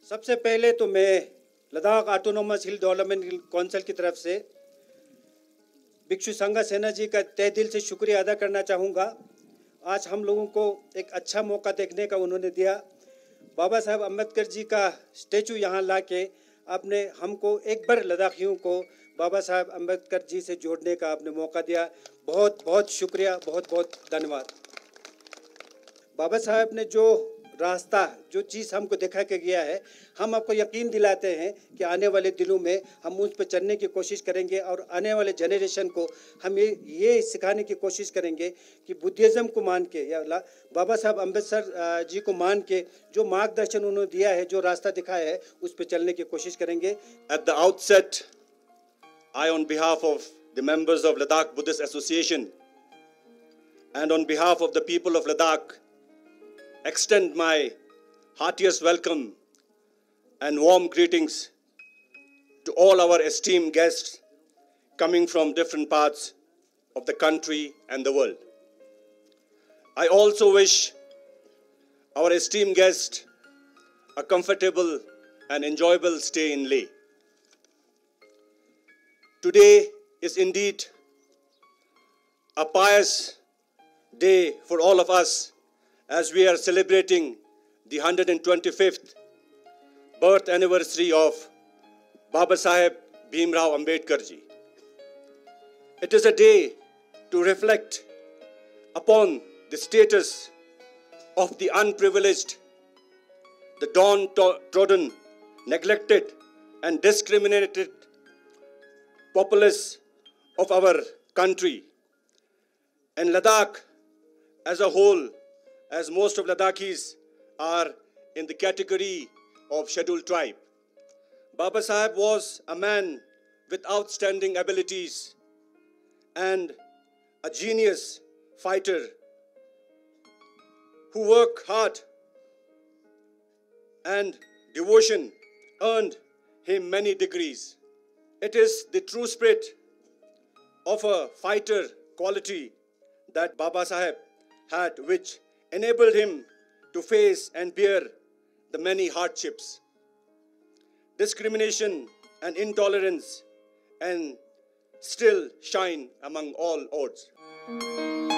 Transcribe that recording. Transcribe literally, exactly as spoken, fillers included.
सबसे पहले तो मैं Ladakh autonomous hill development council की तरफ से भिक्षु संघा सेना जी का तहे दिल से शुक्रिया अदा करना चाहूँगा। आज हम लोगों को एक अच्छा मौका देखने का उन्होंने दिया। बाबा साहब अम्बेडकर जी का स्टैचू यहाँ ला के आपने हमको एक बार लद्दाखियों को बाबा साहब अम्बेडकर जी से जोड़ने का आपने मौका दिया। बहुत बहुत शुक्रिया, बहुत बहुत धन्यवाद। बाबा साहब ने जो रास्ता, जो चीज़ हमको दिखा के गया है, हम आपको यकीन दिलाते हैं कि आने वाले दिनों में हम उस पर चलने की कोशिश करेंगे और आने वाले जनरेशन को हम ये ये सिखाने की कोशिश करेंगे कि बुद्धिज़्म को मान के या बाबा साहब अम्बेडकर जी को मान के जो मार्गदर्शन उन्होंने दिया है, जो रास्ता दिखाया है, उस पर चलने की कोशिश करेंगे। At the outset, I, on behalf of the members of Ladakh Buddhist Association and on behalf of the people of Ladakh, extend my heartiest welcome and warm greetings to all our esteemed guests coming from different parts of the country and the world. I also wish our esteemed guests a comfortable and enjoyable stay in Leh. Today is indeed a pious day for all of us as we are celebrating the one hundred twenty-fifth birth anniversary of Baba Saheb Bhimrao Ambedkar ji. It is a day to reflect upon the status of the unprivileged, the downtrodden, neglected and discriminated populace of our country, and Ladakh as a whole, as most of Ladakhis are in the category of scheduled tribe. Baba Saheb was a man with outstanding abilities and a genius fighter who worked hard, and devotion earned him many degrees. It is the true spirit of a fighter quality that Baba Saheb had, which enabled him to face and bear the many hardships, discrimination and intolerance, and still shine among all odds.